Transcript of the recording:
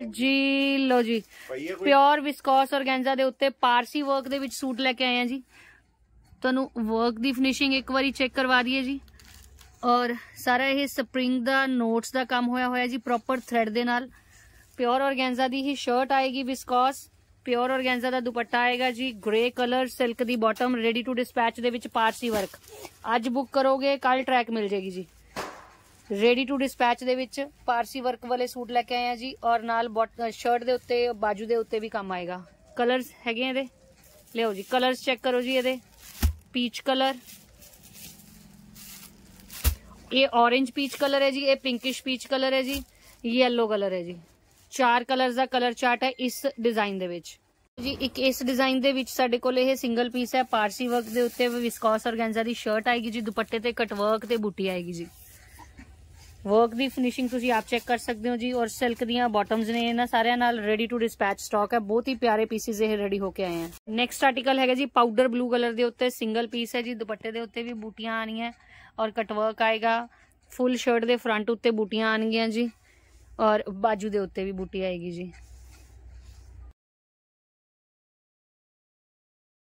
ਜੀ ਲੋ ਜੀ pure viscose organza ਦੇ ਉੱਤੇ ਪਾਰਸੀ ਵਰਕ ਦੇ ਵਿੱਚ ਸੂਟ ਲੈ ਕੇ ਆਏ ਆ ਜੀ। ਤੁਹਾਨੂੰ ਵਰਕ ਦੀ ਫਿਨਿਸ਼ਿੰਗ ਇੱਕ ਵਾਰੀ ਚੈੱਕ ਕਰਵਾ ਦਈਏ ਜੀ। ਔਰ ਸਾਰਾ ਇਹ ਸਪਰਿੰਗ ਦਾ ਨੋਟਸ ਦਾ ਕੰਮ ਹੋਇਆ ਹੋਇਆ ਜੀ ਪ੍ਰੋਪਰ ਥ्रेड ਦੇ ਨਾਲ। ਪਿਓਰ ਔਰਗੈਂਜ਼ਾ ਦੀ ਹੀ ਸ਼ਰਟ ਆਏਗੀ ਵਿਸਕੋਸ। ਪਿਓਰ ਔਰਗੈਂਜ਼ਾ ਦਾ ਦੁਪੱਟਾ ਆਏਗਾ ਜੀ ਗ੍ਰੇ ਕਲਰ, ਸਿਲਕ ਦੀ ਬਾਟਮ, ਰੈਡੀ ਟੂ ਡਿਸਪੈਚ ਦੇ ਵਿੱਚ ਪਾਰਸੀ ਵਰਕ। ਅੱਜ ਬੁੱਕ ਕਰੋਗੇ ਕੱਲ ਟਰੈਕ ਮਿਲ ਜਾਏਗੀ ਜੀ। रेडी टू डिस्पैच दे विच पारसी वर्क वाले सूट लेके आए हैं जी। और नाल शर्ट दे उत्ते बाजू दे उत्ते भी काम आएगा। कलर्स हैगे इहदे, लियो जी कलर्स चेक करो जी। इहदे पीच कलर, ये ऑरेंज पीच कलर है जी, ये पिंकिश पीच कलर है जी, ये येलो कलर है जी। 4 कलर्स दा कलर चार्ट है इस डिजाइन दे विच जी। एक इस डिजाइन दे विच साडे कोल ये सिंगल पीस है पारसी वर्क दे उत्ते विस्कोस ऑर्गेन्जा दी शर्ट आएगी जी। दुपट्टे ते कटवर्क ते बूटी आएगी जी। वर्क दी फिनिशिंग तुसी आप चेक कर सकते हो जी। और सिल्क दियां बॉटम्स ने इन्हां सारियां नाल रेडी टू डिस्पैच स्टॉक है। बहुत ही प्यारे पीसेस ये रेडी होके आए हैं। नेक्स्ट आर्टिकल है जी पाउडर ब्लू कलर दे उत्ते सिंगल पीस है जी। दुपट्टे दे उत्ते भी बूटियां आनियां और कटवर्क आएगा। फुल शर्ट दे फ्रंट उत्ते बूटियां आनगियां जी और बाजू दे उत्ते भी बूटी आएगी जी।